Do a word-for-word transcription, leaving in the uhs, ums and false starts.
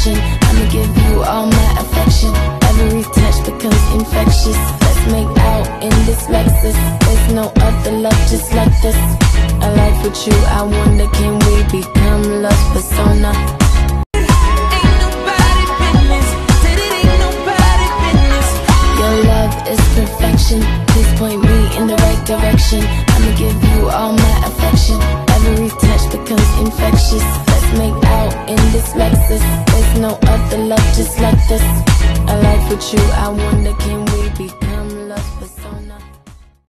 direction. I'ma give you all my affection. Every touch becomes infectious. Let's make out in this Lexus. There's no other love just like this. A life with you, I wonder, can we become love's persona? Perfection, please point me in the right direction. I'ma give you all my affection. Every touch becomes infectious. Let's make out in this Lexus. There's no other love just like this. A life with you, I wonder, can